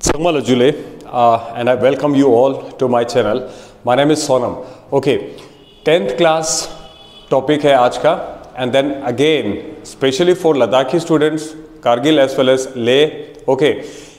Samal Ajule, and I welcome you all to my channel. My name is Sonam. Okay, 10th class topic है आज का, and then again, especially for Ladakhi students, Kargil as well as Leh. Okay,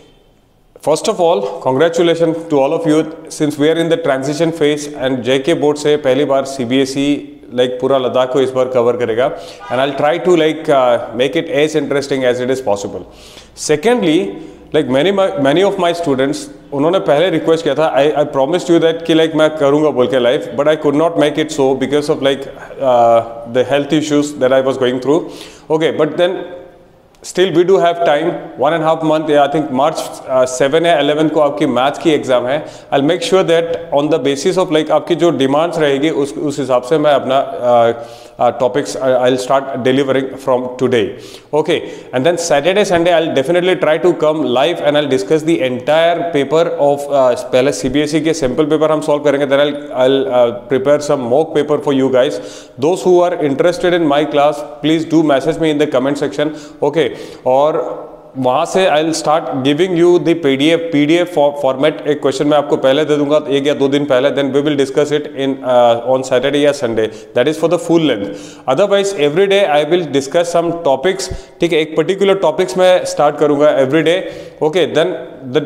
first of all, congratulations to all of you since we are in the transition phase and JK board से पहली बार CBSE like पूरा लद्दाख को इस बार cover करेगा, and I'll try to like make it as interesting as it is possible. Secondly, like many of my students, उन्होंने पहले request किया था, I promised you that कि like मैं करूँगा बोल के live, but I could not make it so because of like the health issues that I was going through. Okay, but then still we do have time, 1.5 month, I think March 7 या 11 को आपकी maths की exam है. I'll make sure that on the basis of like आपकी जो demands रहेगी उस हिसाब से मैं अपना topics I'll start delivering from today. Okay, and then Saturday Sunday I'll definitely try to come live and I'll discuss the entire paper of पहले CBSE के simple paper हम solve करेंगे, then I'll prepare some mock paper for you guys. Those who are interested in my class, please do message me in the comment section. Okay, और वहाँ से I will start giving you the PDF format. एक question मैं आपको पहले दे दूंगा 1 या 2 दिन पहले, then we will discuss it in on Saturday या Sunday. That is for the full length. Otherwise every day I will discuss some topics. ठीक है, एक पर्टिकुलर टॉपिक्स मैं स्टार्ट करूंगा every day. Okay, then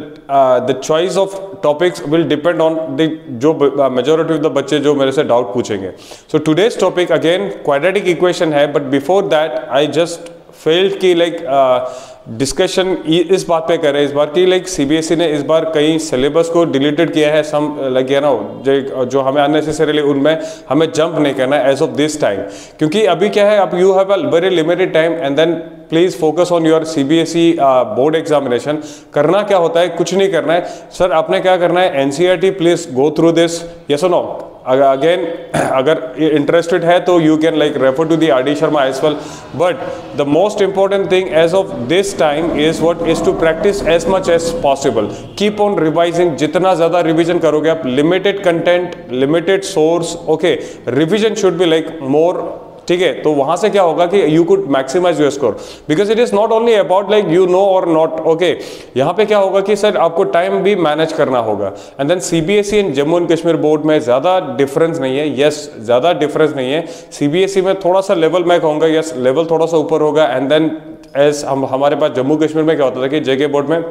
the choice of topics will depend on the जो majority of the बच्चे जो मेरे से डाउट पूछेंगे. So today's topic again quadratic equation है, but before that I just failed की लाइक डिस्कशन इस बात पे कर रहे हैं इस बार की लाइक सीबीएसई ने इस बार कई सिलेबस को डिलीटेड किया है. सम लाइक यू नो जो हमें अननेसेसरीली उनमें हमें जंप नहीं करना है एज ऑफ दिस टाइम, क्योंकि अभी क्या है, अब you have a very limited time and then please focus on your CBSE board examination. करना क्या होता है, कुछ नहीं करना है सर. आपने क्या करना है, NCERT please go through this. Yes और नो. अगेन अगर इंटरेस्टेड है तो you can like refer to the R D Sharma as well, but the most important thing as of this time is what is to practice as much as possible. Keep on revising. जितना ज्यादा revision करोगे आप, limited content, limited source. Okay, revision should be like more. ठीक है, तो वहां से क्या होगा कि you could maximize your score, because it is not only about like you know और नॉट. ओके, यहाँ पे क्या होगा कि सर आपको टाइम भी मैनेज करना होगा. And then CBSE and Jammu and Kashmir board में ज्यादा डिफरेंस नहीं है. यस, ज्यादा डिफरेंस नहीं है. सीबीएसई में थोड़ा सा लेवल मैं कहूंगा, यस लेवल थोड़ा सा ऊपर होगा. एंड देन एज हमारे पास जम्मू कश्मीर में क्या होता था कि जेके बोर्ड में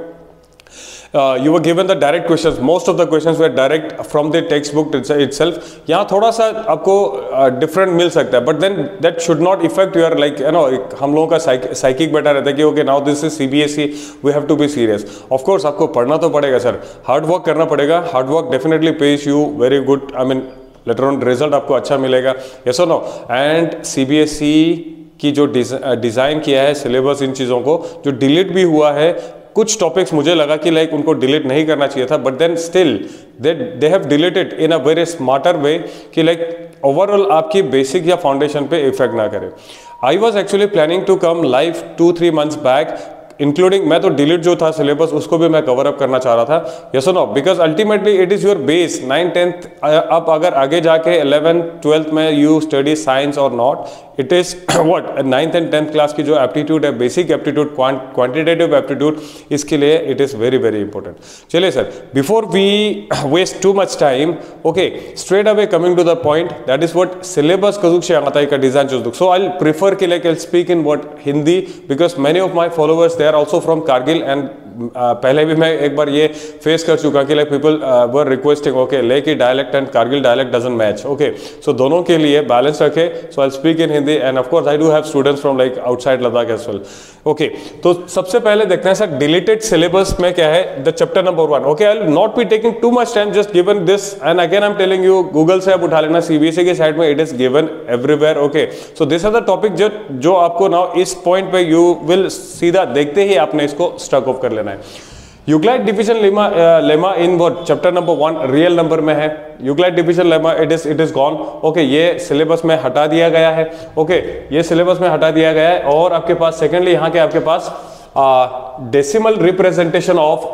you were given the direct questions. Most of the questions were direct from the textbook itself. यहाँ थोड़ा सा आपको different मिल सकता है, but then that should not affect your like you know हम लोगों का psychic बैठा रहता है कि okay now this is CBSE, we have to be serious. Of course आपको पढ़ना तो पड़ेगा सर, hard work करना पड़ेगा. Hard work definitely pays you very good. I mean later on result आपको अच्छा मिलेगा. Yes or no? And CBSE की जो डिज़ाइन किया है सिलेबस, इन चीज़ों को जो डिलीट भी हुआ है, कुछ टॉपिक्स मुझे लगा कि लाइक उनको डिलीट नहीं करना चाहिए था, but then still they have deleted in a very smarter way कि लाइक ओवरऑल आपकी बेसिक या फाउंडेशन पे इफेक्ट ना करे. I was actually planning to come live 2-3 months back, including मैं तो डिलीट जो था सिलेबस उसको भी मैं कवर अप करना चाह रहा था. यस और no, because ultimately it is your base. 9th-10th अब अगर आगे जाके 11th-12th में यू स्टडी साइंस और not, it is what 9th and 10th class की जो एप्टीट्यूड है, बेसिक एप्टीट्यूड, क्वांटिटेटिव एप्टीट्यूड, इसके लिए it is very very important. चलिए sir, before we waste too much time, okay straight away coming to the point, that is what syllabus कजुक आता है design choose. So I prefer कि like I speak in what Hindi, because many of my followers they are also from Kargil. And पहले भी मैं एक बार ये face कर चुका कि like people were requesting okay Leh की dialect and Kargil dialect doesn't match. Okay, so दोनों के लिए बैलेंस रखे. So I speak in Hindi and of course I do have students from like outside Ladakh as well. Okay, तो सबसे पहले देखते हैं सर डिलीटेड सिलेबस में क्या है. The chapter number 1. Okay, I will not be taking too much time, just given this and again I am telling you, Google से आप उठा लेना, सीबीएसई के साइड में it is given everywhere. Okay, so this are the topic जो आपको now इस point पे यू विल सीधा देखते ही आपने इसको स्टक ऑफ कर लेना है. Euclid division lemma in what chapter number 1 real number में है. Euclid division lemma it is gone. Okay, ये सिलेबस में हटा दिया गया है. ओके, ये सिलेबस में हटा दिया गया है. और आपके पास सेकेंडली यहाँ के आपके पास डेसिमल रिप्रेजेंटेशन ऑफ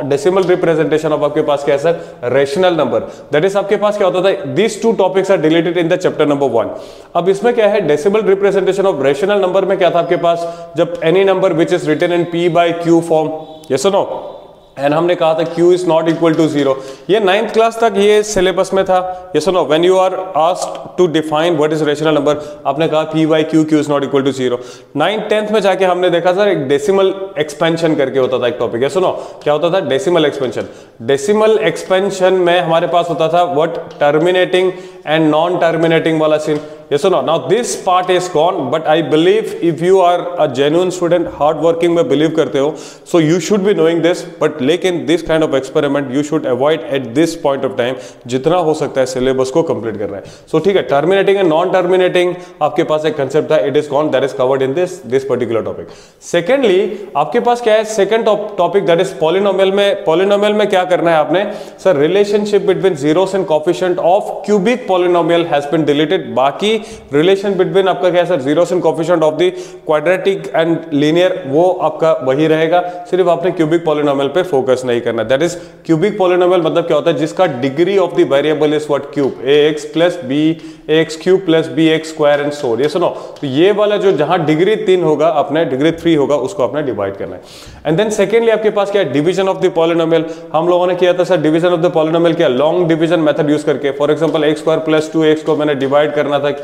आपके पास क्या है sir, rational number. That is आपके पास क्या होता था, this two topics are deleted in the chapter number 1. अब इसमें क्या है, decimal representation of rational number में क्या था आपके पास, जब any number which is written in P/Q form. Yes और नो, एंड हमने कहा था Q is not equal to 0। ये 9th क्लास तक ये सिलेबस में था। ये सुनो, when you are asked to define what is rational number, आपने कहा P by Q, Q is not equal to 0। 9th 10th में जाके हमने देखा सर एक डेसिमल एक्सपेंशन करके होता था एक टॉपिक है। सुनो क्या होता था, डेसिमल एक्सपेंशन। डेसिमल एक्सपेंशन में हमारे पास होता था what, terminating and non terminating वाला scene. Yes or no? Now this part is gone, but I believe if you are a genuine student, hard working में believe करते हो, so you should be knowing this. But लेकिन this kind of experiment you should avoid at this point of time. जितना हो सकता है syllabus को complete करना है। So ठीक है, terminating and non-terminating आपके पास एक concept था, it is gone, that is covered in this particular topic. Secondly, आपके पास क्या है second topic that is polynomial में, polynomial में क्या करना है आपने, sir relationship between zeros and coefficient of cubic polynomial has been deleted. बाकी रिलेशन बिटवीन आपका क्या है sir, zeros and coefficient of the quadratic and linear, वो आपका वही रहेगा, सिर्फ आपने क्यूबिक पॉलिनोमियल पे फोकस नहीं करना। दैट इज क्यूबिक पॉलिनोमियल मतलब क्या होता है, जिसका degree of the variable is what, cube, ax plus b ax cube plus bx square and so. ये सुनो, तो ये वाला जो जहां डिग्री 3 होगा, अपने डिग्री 3 होगा, उसको आपने डिवाइड करना है। एंड देन सेकेंडली आपके पास क्या है, डिवीजन ऑफ द पॉलिनोमियल। हम लोगों ने किया था sir division of the polynomial क्या, लॉन्ग डिवीजन मेथड यूज करके। For example x square plus 2x को मैंने डिवाइड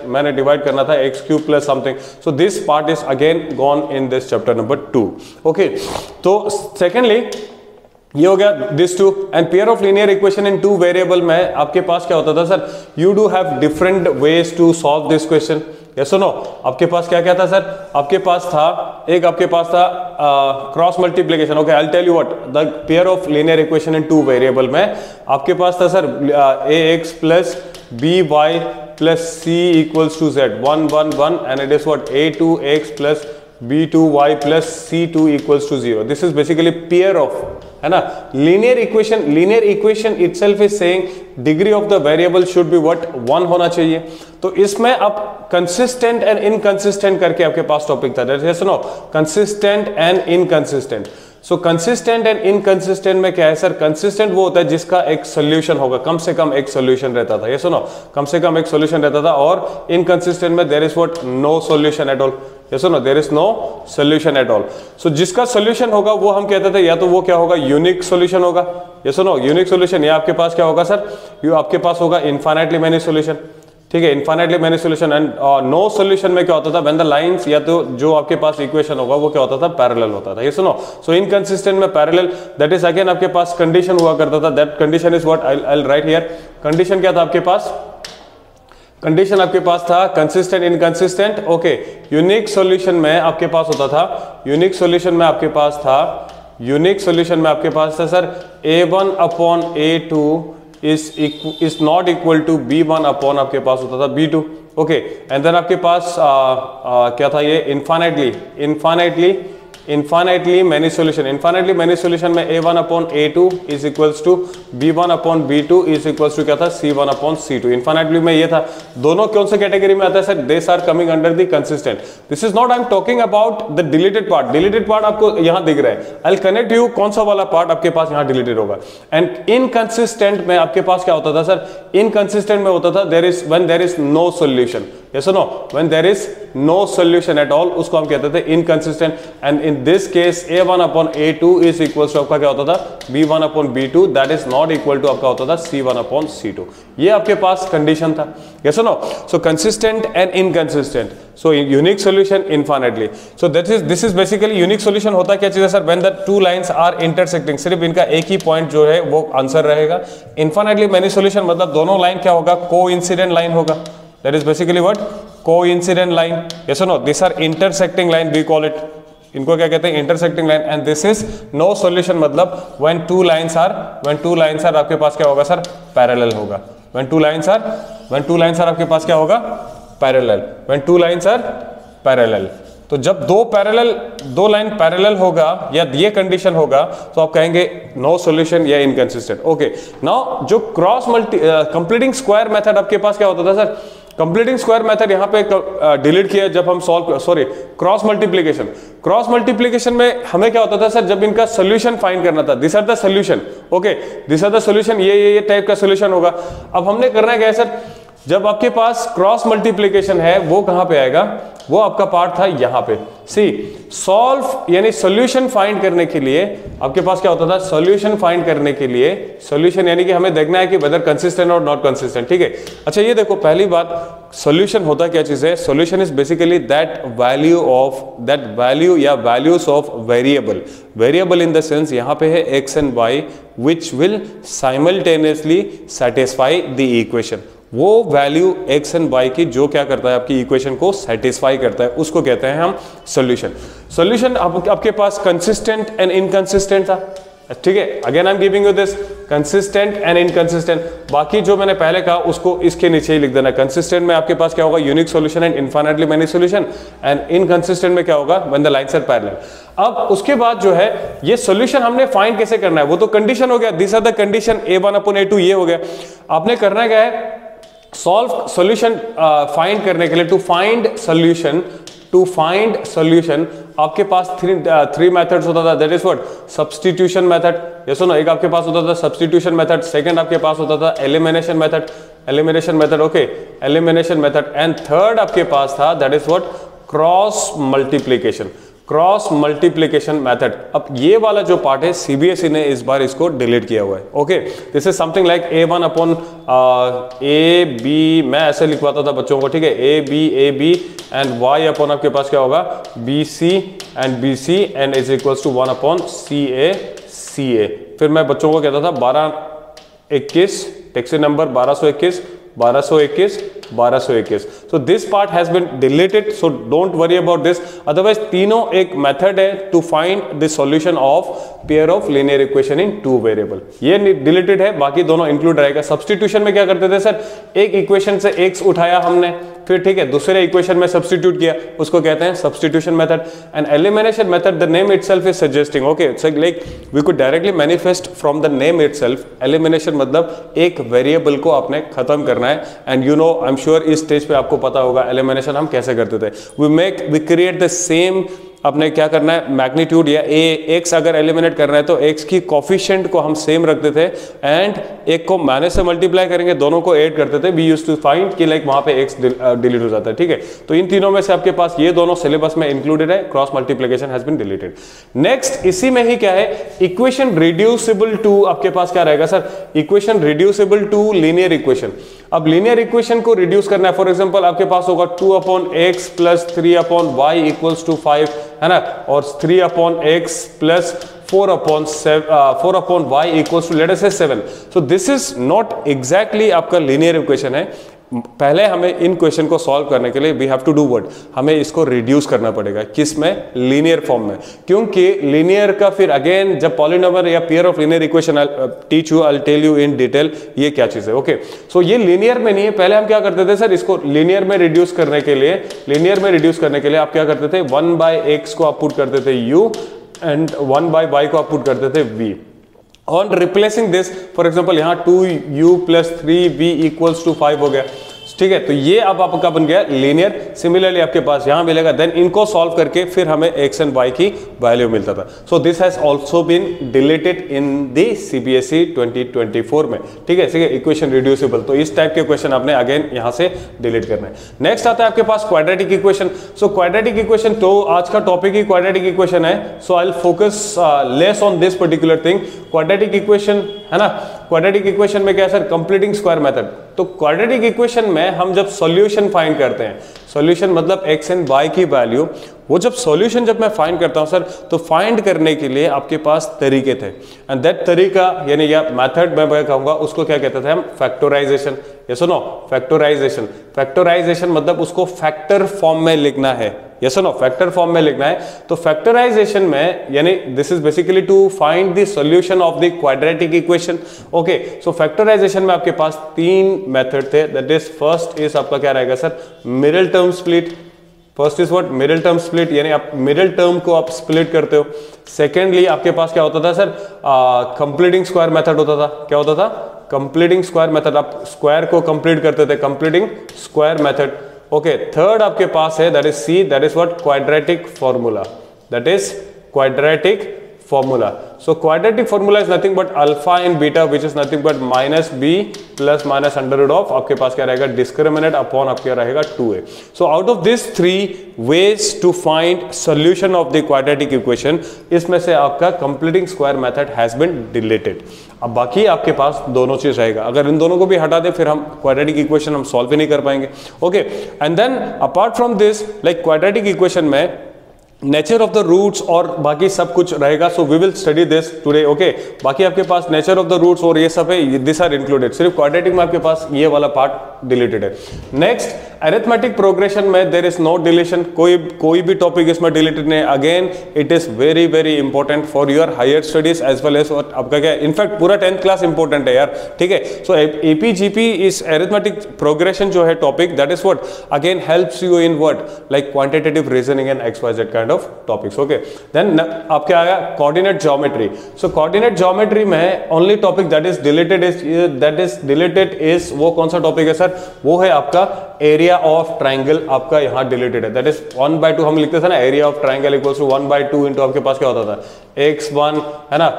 करना था x cube plus something. So this part is again gone in this chapter number 2। Okay, तो secondly ये हो गया this two. And pair of linear equation in 2 variable में आपके पास क्या होता था sir, you do have different ways to solve this question. Yes और नो, आपके पास क्या क्या था सर, आपके पास था एक, आपके पास था cross multiplication. Okay, I will tell you what the pair of linear equation in 2 variable में आपके पास था sir ax plus by plus c equals to z, 1 1 1, and it is what, a2x plus b2y plus c2 equals to 0. This is basically pair of, है ना, linear equation itself is saying degree of the variable should be what, 1 होना चाहिए। तो इसमें अब consistent and inconsistent करके आपके पास टॉपिक था, yes or no, consistent and inconsistent। So consistent and inconsistent में क्या है सर, कंसिस्टेंट वो होता है जिसका एक सोल्यूशन होगा, कम से कम एक सोल्यूशन रहता था, ये सुनो, कम से कम एक सोल्यूशन रहता था। और इनकंसिस्टेंट में there is what, no solution at all, ये सुनो, there is no solution at all. So जिसका सोल्यूशन होगा वो हम कहते थे या तो वो क्या होगा, यूनिक सोल्यूशन होगा, ये सुनो, यूनिक सोल्यूशन, या आपके पास क्या होगा सर, आपके पास होगा इनफाइनाइटली मेनी सोल्यूशन। ठीक है, infinitely many solution. And no solution में क्या होता था, व्हेन द लाइंस, या तो जो आपके पास इक्वेशन होगा वो क्या होता था, पैरेलल होता था, ये सुनो। सो इनकंसिस्टेंट में पैरेलल, दैट इज अगेन आपके पास कंडीशन हुआ करता था, that condition is what, I will write here. Condition क्या था आपके पास, कंडीशन आपके पास था consistent inconsistent. Okay, unique solution में आपके पास होता था, यूनिक सॉल्यूशन में आपके पास था, यूनिक सॉल्यूशन में आपके पास था sir a1 upon a2 is not equal to b1 upon आपके पास होता था b2। ओके, एंड देन आपके पास क्या था, ये infinitely many solution. Infinitely many solution में a1 upon a2 is equals to b1 upon b2 is equals to क्या था, c1 अपॉन c2। इनफाइनाइटली में ये था। दोनों कौन से कैटेगरी में आता है sir, this are coming under the consistent. This is not, I am talking about the deleted part. Deleted part आपको यहाँ दिख रहा है, आई विल कनेक्ट यू कौन सा वाला पार्ट आपके पास यहाँ डिलीटेड होगा। एंड इनकंसिस्टेंट में आपके पास क्या होता था सर, इनकंसिस्टेंट में होता था when there is no solution, yes or no, when there is no solution at all, उसको हम कहते थे inconsistent. And in this case a1 upon a2 is equals to आपका क्या होता था, b1 upon b2, that is not equal to आपका होता था c1 अपॉन c2। ये आपके पास कंडीशन था, yes or no। So consistent and inconsistent, so unique solution infinitely. So this is basically unique solution होता क्या चीज है sir, when the two lines are intersecting, सिर्फ इनका एक ही पॉइंट जो है वो आंसर रहेगा। इनफाइनाइटली मैनी सोल्यूशन मतलब दोनों लाइन क्या होगा, कोइंसिडेंट लाइन होगा, that is basically what, coincident line, yes or no, these are intersecting line we call it, इनको क्या कहते हैं, intersecting line। and this is no solution मतलब when two lines are आपके पास क्या होगा सर, parallel होगा। when two lines are आपके पास क्या होगा, parallel, when two lines are parallel। तो जब दो लाइन पैरेलल होगा या ये कंडीशन होगा तो आप कहेंगे नो सॉल्यूशन या इनकंसिस्टेंट। ओके, नाउ जो क्रॉस कंप्लीटिंग स्क्वायर मेथड आपके पास क्या होता था सर, कंप्लीटिंग स्क्वायर मेथड यहाँ पे डिलीट किया जब हम क्रॉस मल्टीप्लिकेशन में हमें क्या होता था सर, जब इनका सोल्यूशन फाइंड करना था, this are the solution. Okay, this are the solution, ये टाइप का सोल्यूशन होगा। अब हमने करना है क्या सर, जब आपके पास क्रॉस मल्टीप्लिकेशन है वो कहां पे आएगा, वो आपका पार्ट था यहां पे। सी सॉल्व यानी सॉल्यूशन फाइंड करने के लिए आपके पास क्या होता था, सॉल्यूशन फाइंड करने के लिए सॉल्यूशन यानी कि हमें देखना है कि वेदर कंसिस्टेंट और नॉट कंसिस्टेंट, ठीक है। अच्छा ये देखो पहली बात, सॉल्यूशन होता क्या चीज है, solution is basically that value या values of variable, variable in the sense यहां पे है x and y which will simultaneously satisfy the equation, वो वैल्यू x एंड y की जो क्या करता है आपकी इक्वेशन को सेटिस्फाई करता है, उसको कहते हैं हम सॉल्यूशन। सॉल्यूशन आपके पास कंसिस्टेंट एंड इनकंसिस्टेंट था, ठीक है। Again I am giving you this consistent and inconsistent, बाकी जो मैंने पहले कहा उसको इसके नीचे ही लिख देना। कंसिस्टेंट में आपके पास क्या होगा, unique solution and infinitely many solution, and inconsistent में क्या होगा, when the lines are parallel. अब उसके बाद जो है ये सॉल्यूशन हमने फाइंड कैसे करना है, वो तो कंडीशन हो गया, this are the condition a1/a2 ये हो गया। आपने करना क्या है, सॉल्व सॉल्यूशन फाइंड करने के लिए, टू फाइंड सॉल्यूशन आपके पास थ्री मेथड्स होता था, that is what, substitution method, ये सुनो, एक आपके पास होता था सब्स्टिट्यूशन मेथड, सेकंड आपके पास होता था elimination method, okay, elimination method, and third आपके पास था that is what, cross multiplication method. अब ये वाला जो पार्ट है सीबीएसई ने इस बार इसको डिलीट किया हुआ है, okay. This is something like a1/a b, मैं ऐसे लिखवाता था बच्चों को, ठीक है, a b and y upon आपके पास क्या होगा, bc and is equals to 1/ca। फिर मैं बच्चों को कहता था 1221, taxi number 1221। So this part has been deleted, so don't worry about this. Otherwise तीनों एक method है to find the solution of pair of linear equation in two variable. ये deleted है, बाकी दोनों include रहेगा। Substitution में क्या करते थे सर, एक equation से x उठाया हमने, फिर ठीक है दूसरे इक्वेशन में सब्स्टिट्यूट किया, उसको कहते हैं substitution method. And elimination method, the name itself is suggesting, okay, it's like we could directly manifest from the name itself. Elimination मतलब एक वेरिएबल को आपने खत्म करना है, and you know I am sure इस स्टेज पे आपको पता होगा एलिमिनेशन हम कैसे करते थे। वी क्रिएट द सेम, अपने क्या करना है, मैग्नीट्यूड या एक्स अगर एलिमिनेट करना है तो एक्स की कोफिशिएंट को हम सेम रखते थे, एंड एक को माइनस से मल्टीप्लाई करेंगे, दोनों को ऐड करते थे। वी यूज्ड टू फाइंड कि लाइक वहां पे एक्स डिलीट हो जाता है, ठीक है। तो इन तीनों में से आपके पास ये दोनों सिलेबस में इंक्लूडेड है, cross multiplication has been deleted. Next इसी में ही क्या है, इक्वेशन रिड्यूसिबल टू, आपके पास क्या रहेगा sir, equation reducible to linear equation. अब लीनियर इक्वेशन को रिड्यूस करना है, फॉर एग्जांपल आपके पास होगा 2/x plus 3/y equals to 5, है ना, और 3/x plus 4/y equals to let us से 7। So this is not exactly आपका लीनियर इक्वेशन है। पहले हमें इन क्वेश्चन को सॉल्व करने के लिए we have to do what, हमें इसको रिड्यूस करना पड़ेगा, किस में, लीनियर फॉर्म में, क्योंकि लीनियर का फिर अगेन जब पॉलिनोमियल या pair of linear equation I tell you in detail ये क्या चीज है, ओके। सो ये लीनियर में नहीं है, पहले हम क्या करते थे सर, इसको लीनियर में रिड्यूस करने के लिए आप क्या करते थे, 1/x को आप पुट करते थे u एंड 1/y को आप पुट करते थे v। On replacing this, for example यहाँ 2u plus 3v equals to 5 हो गया, ठीक है। तो ये अब आपका बन गया लीनियर। सिमिलरली आपके पास यहाँ मिलेगा, देन इनको सॉल्व करके फिर हमें x एंड y की वैल्यू मिलता था। So this has also been deleted in the CBSE 2024 में, ठीक है, इक्वेशन रिड्यूसिबल। तो इस टाइप के क्वेश्चन आपने अगेन यहाँ से डिलीट करना है। नेक्स्ट आता है आपके पास quadratic equation. So quadratic equation, तो आज का टॉपिक ही क्वाड्रेटिक इक्वेशन है, so I will focus less on this particular thing. Quadratic equation है ना, क्वाड्रेटिक इक्वेशन में क्या है सर, कंप्लीटिंग स्क्वायर मेथड। तो क्वाड्रेटिक इक्वेशन में हम जब सॉल्यूशन फाइंड करते हैं, सॉल्यूशन मतलब x एंड y की वैल्यू, वो जब सॉल्यूशन जब मैं फाइंड करता हूं सर, तो फाइंड करने के लिए आपके पास तरीके थे, एंड दैट तरीका यानी या मेथड मैं कहूंगा उसको क्या कहते थे हम, फैक्टराइजेशन। ये सुनो, फैक्टराइजेशन मतलब उसको फैक्टर फॉर्म में लिखना है, ये सुनो, फैक्टर फॉर्म में लिखना है। तो फैक्टराइजेशन में यानी this is basically to find the solution of the quadratic equation, okay. So factorisation में आपके पास तीन मेथड थे, दैट इज फर्स्ट इज आपका क्या रहेगा sir, middle term split. First is what, middle term split, यानी आप मिडिल टर्म को आप स्प्लिट करते हो। सेकेंडली आपके पास क्या होता था सर, कंप्लीटिंग स्क्वायर मेथड होता था। क्या होता था, कंप्लीटिंग स्क्वायर मेथड, आप स्क्वायर को कंप्लीट करते थे, completing square method, okay. Third आपके पास है that is C, that is what, quadratic formula, that is quadratic formula. So quadratic formula is nothing but alpha in beta, which is nothing but minus b plus minus under root of आपके पास क्या रहेगा discriminant upon आपके रहेगा 2a. So out of these three ways to find solution of the quadratic equation, इसमें से आपका completing square method has been deleted. अब बाकी आपके पास दोनों चीज रहेगा, अगर इन दोनों को भी हटा दे फिर हम क्वाड्रेटिक इक्वेशन हम सॉल्व ही नहीं कर पाएंगे. Okay, and then apart from this like quadratic equation में नेचर ऑफ द रूट्स और बाकी सब कुछ रहेगा. So we will study this today. Okay, बाकी आपके पास नेचर ऑफ द रूट्स और ये सब है, दिस आर इंक्लूडेड. सिर्फ क्वाड्रेटिक में आपके पास ये वाला पार्ट डिलीटेड है. नेक्स्ट, अरिथमेटिक प्रोग्रेशन में देयर इज नो डिलीशन, कोई भी टॉपिक इसमें डिलीटेड नहीं. Again it is very very important for your higher studies as well as आपका क्या, इनफैक्ट पूरा 10th क्लास इंपॉर्टेंट है यार. ठीक है, so AP GP is arithmetic progression जो है topic, that is what again helps you in what like quantitative reasoning and XYZ kind of topics. Okay, then आपके आएगा coordinate geometry. So coordinate geometry में only topic that is deleted is वो कौन सा topic है sir? वो है आपका एरिया ऑफ ट्राइंगल. आपका यहाँ डिलीटेड है, दैट इज 1/2 हम लिखते थे ना, area of triangle equals to 1/2 into आपके पास क्या होता था x1 है ना,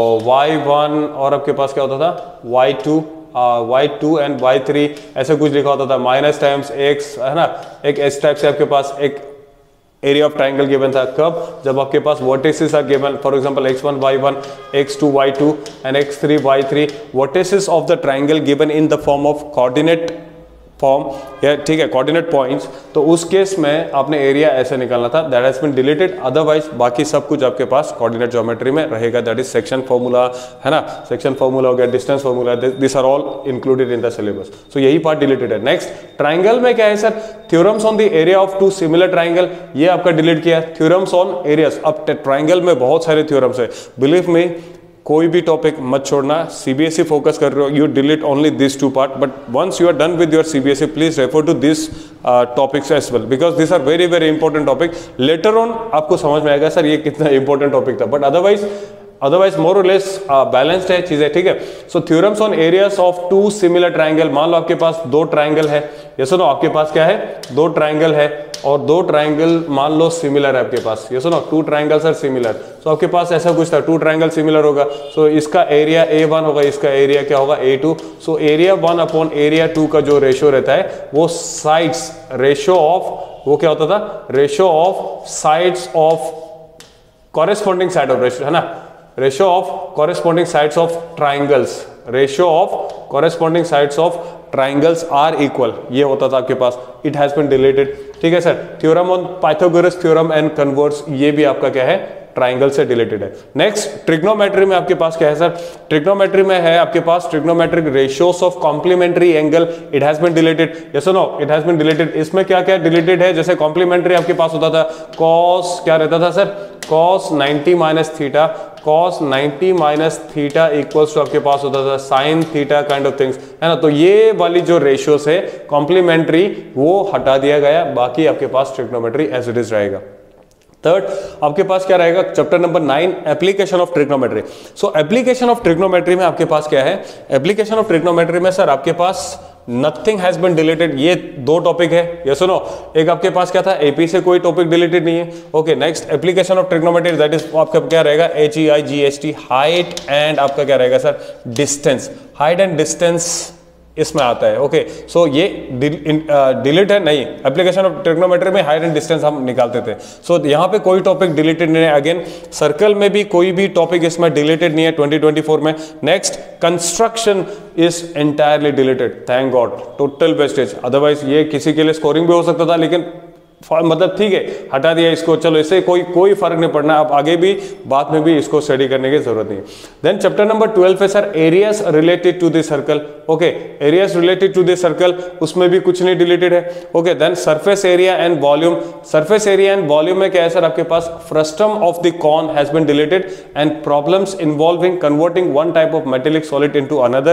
y1 और आपके पास क्या होता था y2 एंड y3 ऐसे कुछ लिखा होता था, माइनस टाइम्स x है ना. एक इस टाइप से आपके पास एक एरिया ऑफ ट्राइंगल गिवन था. कब? जब आपके पास vertices are given, for example x1 y1, x2 y2 and x3 y3, vertices of the triangle given in the form of coordinate form, या ठीक है कोऑर्डिनेट पॉइंट्स. तो उस केस में आपने एरिया ऐसे निकालना था, that has been deleted. Otherwise बाकी सब कुछ आपके पास कोऑर्डिनेट ज्योमेट्री में रहेगा, दैट इज सेक्शन फॉर्मूला है ना, सेक्शन फॉर्मूला हो गया, distance formula, this are all included in the syllabus. So यही पार्ट डिलीटेड है. नेक्स्ट, ट्राइंगल में क्या है sir? Theorems on the area of two similar triangle, ये आपका डिलीट किया. थ्योरम्स ऑन एरियाज, अब ट्राइंगल में बहुत सारे थ्योरम्स है, बिलीव मी कोई भी टॉपिक मत छोड़ना. सीबीएसई फोकस कर रहे हो, you delete only this two part, but once you are done with your CBSE please refer to this topics as well, because this are very very important topic. Later on आपको समझ में आएगा sir ये कितना important topic था, but otherwise more और less balanced है चीजें. ठीक है, so theorems on areas of two similar triangle. मान लो आपके पास दो ट्राइंगल है, ये सुनो आपके पास क्या है, दो ट्राइंगल है और दो ट्राइंगल मान लो सिमिलर है आपके पास. ये सुनो two triangles are similar. So आपके पास ऐसा कुछ था, टू ट्राइंगल सिमिलर होगा, सो इसका एरिया A1 होगा, इसका एरिया क्या होगा A2. So area 1 upon area 2 का जो रेशियो रहता है वो साइड्स रेशियो ऑफ, वो क्या होता था, ratio of sides of corresponding side of ratio है ना, ratio of corresponding sides of triangles, ratio of corresponding sides of triangles are equal, ये होता था आपके पास. it has been deleted. ठीक है sir, theorem on Pythagoras theorem and converse, ये भी आपका क्या है, ट्राइंगल से डिलीटेड है. नेक्स्ट, ट्रिग्नोमेट्री में आपके पास क्या है सर? ट्रिग्नोमेट्री में है आपके पास trigonometric ratios of complementary angle, it has been deleted. Yes और no, it has been deleted. इसमें क्या क्या डिलीटेड है? जैसे कॉम्प्लीमेंट्री आपके पास होता था कॉस, क्या रहता था sir, cos 90 minus theta, cos 90 minus theta equals to आपके पास होता था sin theta kind of things है ना. तो ये वाली जो रेशियोस है कॉम्प्लीमेंट्री वो हटा दिया गया, बाकी आपके पास ट्रिग्नोमेट्री एज इट इज रहेगा. थर्ड आपके पास क्या रहेगा, chapter number 9 application of trigonometry. So application of trigonometry में आपके पास क्या है, एप्लीकेशन ऑफ ट्रिग्नोमेट्री में सर आपके पास नथिंग हैज बीन डिलीटेड. ये दो टॉपिक है, ये सुनो, एक आपके पास क्या था, एपी से कोई टॉपिक डिलीटेड नहीं है. Okay, next application of trigonometry, that is आपका क्या रहेगा, HEIGHT, हाइट एंड आपका क्या रहेगा sir, distance. Height and distance इसमें आता है. ओके, सो ये डिलीट है नहीं, एप्लीकेशन ऑफ ट्रिग्नोमेट्री में हाइट एंड डिस्टेंस हम निकालते थे. सो यहाँ पे कोई टॉपिक डिलीटेड नहीं है. अगेन सर्कल में भी कोई भी टॉपिक इसमें डिलीटेड नहीं है 2024 में. Next, construction is entirely deleted, thank God, total wastage. Otherwise ये किसी के लिए स्कोरिंग भी हो सकता था, लेकिन मतलब ठीक है हटा दिया इसको, चलो इससे कोई फर्क नहीं पड़ना. अब आगे भी बाद में भी इसको स्टडी करने की जरूरत नहीं है. देन चैप्टर नंबर 12 है sir areas related to the circle. Okay, areas related to the circle, उसमें भी कुछ नहीं डिलीटेड है. Okay, then surface area and volume. Surface area and volume में क्या है सर आपके पास, frustum of the cone has been deleted and problems involving converting one type of metallic solid into another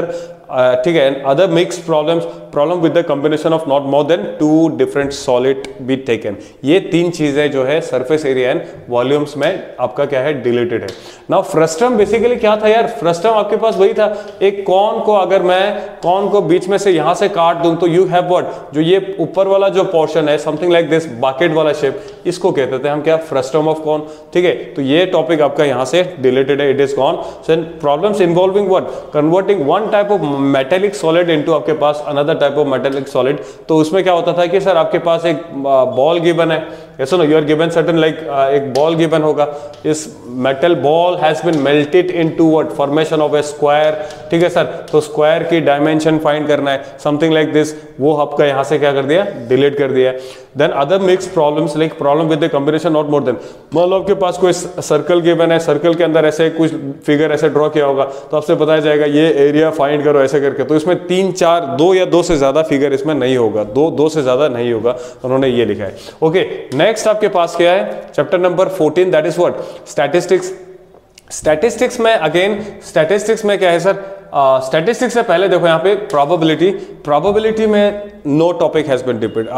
ठीक है, other mix problem with the combination of not more than 2 different solid be taken. ये 3 चीजें जो है surface area and volumes में आपका क्या है, डिलीटेड है। नाउ फ्रस्टम बेसिकली क्या था यार, फ्रस्टम आपके पास वही था, एक कॉन को अगर मैं कॉन को बीच में से यहां से काट दूं तो यू हैव व्हाट, जो ये ऊपर वाला जो पोर्शन है समथिंग लाइक दिस बकेट वाला शेप, इसको कहते थे हम क्या, फ्रस्टम ऑफ कॉन। ठीक है, तो ये टॉपिक आपका यहां से डिलीटेड है, it is gone. So problems involving what, converting one type of metallic solid into आपके पास another type of metallic solid. तो उसमें क्या होता था कि सर आपके पास एक बॉल गिवन है, yes no, you are given certain like एक बॉल गिवन होगा, इस metal ball has been melted into what, formation of a square. ठीक है सर, तो स्क्वायर की डायमेंशन फाइंड करना है, समथिंग लाइक दिस, वो आपका यहां से क्या कर दिया, डिलीट कर दिया। Then other mix problems like problem with the combination not more than, मान लो आपके पास कोई सर्कल गिवन है, सर्कल के अंदर ऐसे कुछ फिगर ऐसे ड्रॉ किया होगा, तो आपसे बताया जाएगा ये एरिया फाइंड करो ऐसे करके, तो इसमें 3 4 2 या 2 से ज्यादा फिगर इसमें नहीं होगा, 2 से ज्यादा नहीं होगा, उन्होंने ये लिखा है। ओके, नेक्स्ट आपके पास क्या है, chapter number 14, that is what, statistics. Statistics में अगेन, स्टैटिस्टिक्स में क्या है सर, स्टैटिस्टिक्स से पहले देखो यहाँ पे प्रोबेबिलिटी में no topic has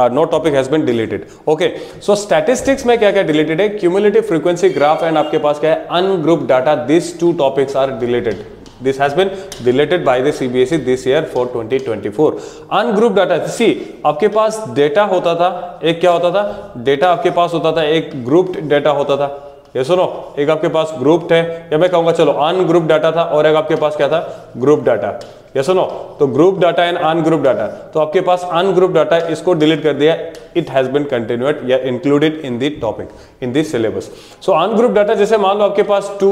been deleted. Okay, so statistics में क्या क्या डिलीटेड है, क्यूमुलेटिव फ्रीक्वेंसी ग्राफ एंड आपके पास क्या है, ungrouped data, this 2 topics are deleted. This has been deleted by the CBSE this year for 2024. Ungrouped data, see, आपके पास data होता था, एक क्या होता था, डेटा आपके पास होता था, एक ग्रुप्ड डेटा होता था, ये सुनो, एक आपके पास ग्रुप्ड है, या मैं कहूंगा चलो अनग्रुप्ड डाटा था, और एक आपके पास क्या था, ग्रुप डाटा, ये सुनो, तो group data and ungroup data, तो आपके पास अनग्रुप डाटा, इसको डिलीट कर दिया, इट हैज बीन कंटिन्यूड या included in the topic in this syllabus. So ungroup data, जैसे मान लो आपके पास 2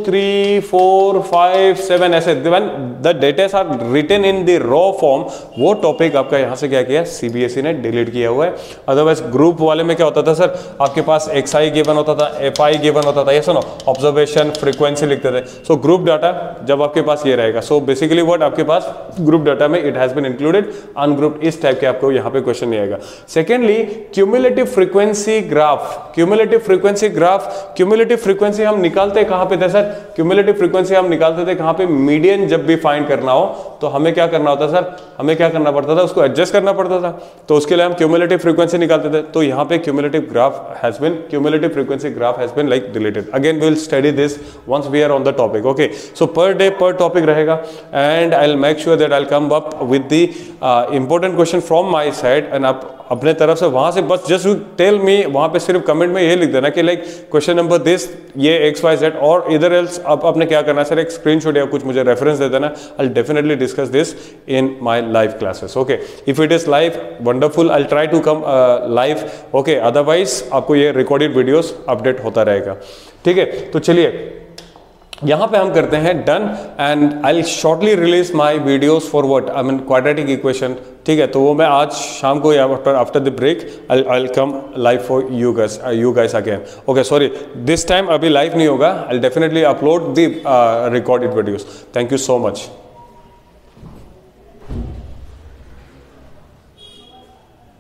3 4 5 7 ऐसे, the datas are written in the raw form, वो टॉपिक आपका यहां से क्या किया, सीबीएसई ने डिलीट किया हुआ है। अदरवाइज ग्रुप वाले में क्या होता था सर, आपके पास XI गिवन होता था, FI गिवन होता था, ये सुनो, ऑब्जर्वेशन फ्रीक्वेंसी लिखते थे। सो ग्रुप डाटा जब आपके पास ये रहेगा, सो बेसिकली व्हाट, आपके पास ग्रुप डाटा में it has been included, ungrouped इस टाइप के आपको यहां पे क्वेश्चन नहीं आएगा। Secondly cumulative frequency graph, cumulative frequency हम निकालते कहां पे थे सर, क्यूमुलेटिव फ्रीक्वेंसी हम निकालते थे कहां पे, मीडियन जब भी फाइंड करना हो तो हमें क्या करना होता सर, हमें क्या करना पड़ता था, उसको एडजस्ट करना पड़ता था, तो उसके लिए हम क्यूमुलेटिव फ्रीक्वेंसी निकालते थे। तो यहां पे cumulative frequency graph has been like deleted. Again we will study this once we are on the topic. Okay, so per day per topic रहेगा, and I will make sure that I will come up with the important question from my side, and आप अपने तरफ से वहां से बस just tell me, वहां पे सिर्फ कमेंट में ये लिख देना कि लाइक क्वेश्चन नंबर दिस, ये XYZ, और इधर एल्स आपने क्या करना है सर, एक स्क्रीनशॉट या कुछ मुझे रेफरेंस दे देना, I will definitely discuss this in my live classes. Okay, if it is live, wonderful, I will try to come live. Okay, otherwise आपको ये रिकॉर्डेड वीडियोस अपडेट होता रहेगा। ठीक है, तो चलिए यहां पे हम करते हैं done, and I will shortly release my videos for what, I mean quadratic equation. ठीक है, तो वो मैं आज शाम को या after the break I will come live for you guys again. Okay, sorry, this time अभी लाइव नहीं होगा, I will definitely upload the recorded videos. Thank you so much.